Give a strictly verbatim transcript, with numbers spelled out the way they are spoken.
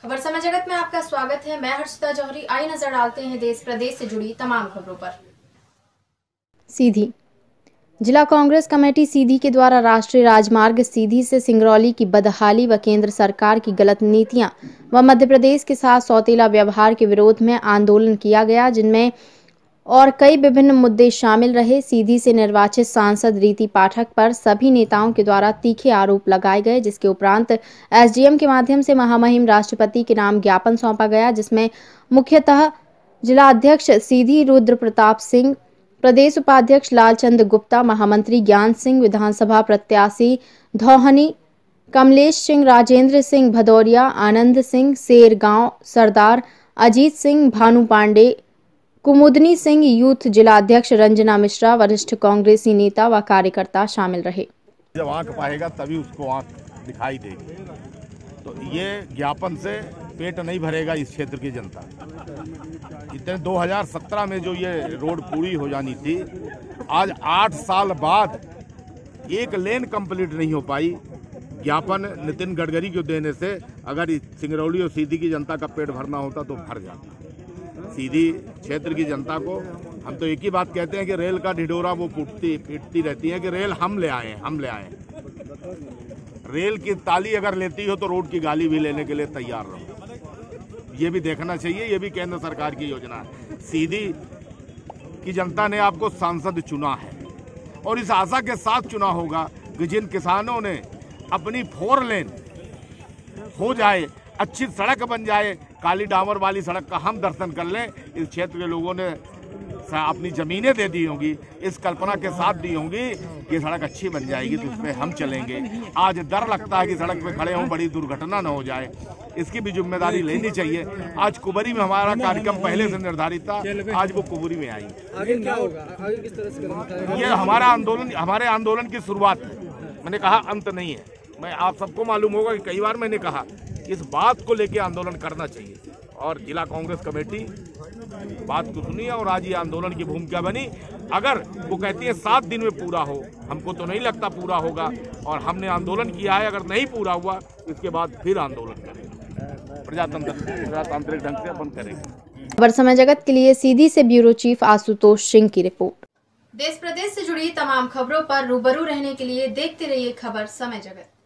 खबर समय जगत में आपका स्वागत है। मैं हर्षिता जौहरी। आई नजर डालते हैं देश प्रदेश से जुड़ी तमाम खबरों पर। सीधी जिला कांग्रेस कमेटी सीधी के द्वारा राष्ट्रीय राजमार्ग सीधी से सिंगरौली की बदहाली व केंद्र सरकार की गलत नीतियां व मध्य प्रदेश के साथ सौतेला व्यवहार के विरोध में आंदोलन किया गया, जिनमें और कई विभिन्न मुद्दे शामिल रहे। सीधी से निर्वाचित सांसद रीति पाठक पर सभी नेताओं के द्वारा तीखे आरोप लगाए गए, जिसके उपरांत एसडीएम के माध्यम से महामहिम राष्ट्रपति के नाम ज्ञापन सौंपा गया, जिसमें मुख्यतः जिला अध्यक्ष सीधी रुद्र प्रताप सिंह, प्रदेश उपाध्यक्ष लालचंद गुप्ता, महामंत्री ज्ञान सिंह, विधानसभा प्रत्याशी धौहनी कमलेश सिंह, राजेंद्र सिंह भदौरिया, आनंद सिंह, शेरगांव सरदार अजीत सिंह, भानु पांडे, कुमुदनी सिंह, यूथ जिला अध्यक्ष रंजना मिश्रा, वरिष्ठ कांग्रेसी नेता व कार्यकर्ता शामिल रहे। जब आंख पाएगा तभी उसको आंख दिखाई देगी। तो ये ज्ञापन से पेट नहीं भरेगा इस क्षेत्र की जनता। इतने दो हज़ार सत्रह में जो ये रोड पूरी हो जानी थी, आज आठ साल बाद एक लेन कंप्लीट नहीं हो पाई। ज्ञापन नितिन गडकरी को देने से अगर सिंगरौली और सीधी की जनता का पेट भरना होता तो भर जाता। सीधी क्षेत्र की जनता को हम तो एक ही बात कहते हैं कि रेल का ढिढोरा वो पीटती पीटती रहती है कि रेल हम ले आए हम ले आए। रेल की ताली अगर लेती हो तो रोड की गाली भी लेने के लिए तैयार रहो। ये भी देखना चाहिए, ये भी केंद्र सरकार की योजना है। सीधी की जनता ने आपको सांसद चुना है और इस आशा के साथ चुना होगा कि जिन किसानों ने अपनी फोर लेन हो जाए, अच्छी सड़क बन जाए, काली डामर वाली सड़क का हम दर्शन कर लें, इस क्षेत्र के लोगों ने अपनी ज़मीनें दे दी होंगी, इस कल्पना के साथ दी होंगी कि सड़क अच्छी बन जाएगी तो उस पर हम चलेंगे। आज डर लगता है कि सड़क पे खड़े हों, बड़ी दुर्घटना न हो जाए, इसकी भी जिम्मेदारी लेनी चाहिए। आज कुबरी में हमारा कार्यक्रम पहले से निर्धारित था, आज वो कुबरी में आई। आगे क्या होगा? आगे किस तरह से कदम? ये हमारा आंदोलन हमारे आंदोलन की शुरुआत है। मैंने कहा अंत नहीं है। मैं आप सबको मालूम होगा कि कई बार मैंने कहा इस बात को लेके आंदोलन करना चाहिए और जिला कांग्रेस कमेटी बात को सुनी और आज ये आंदोलन की भूमिका बनी। अगर वो कहती है सात दिन में पूरा हो, हमको तो नहीं लगता पूरा होगा और हमने आंदोलन किया है। अगर नहीं पूरा हुआ इसके बाद फिर आंदोलन करेंगे, प्रजातंत्र प्रजातांत्रिक ढंग से अपन करेंगे। खबर समय जगत के लिए सीधी से ब्यूरो चीफ आशुतोष सिंह की रिपोर्ट। देश प्रदेश से जुड़ी तमाम खबरों पर रूबरू रहने के लिए देखते रहिए खबर समय जगत।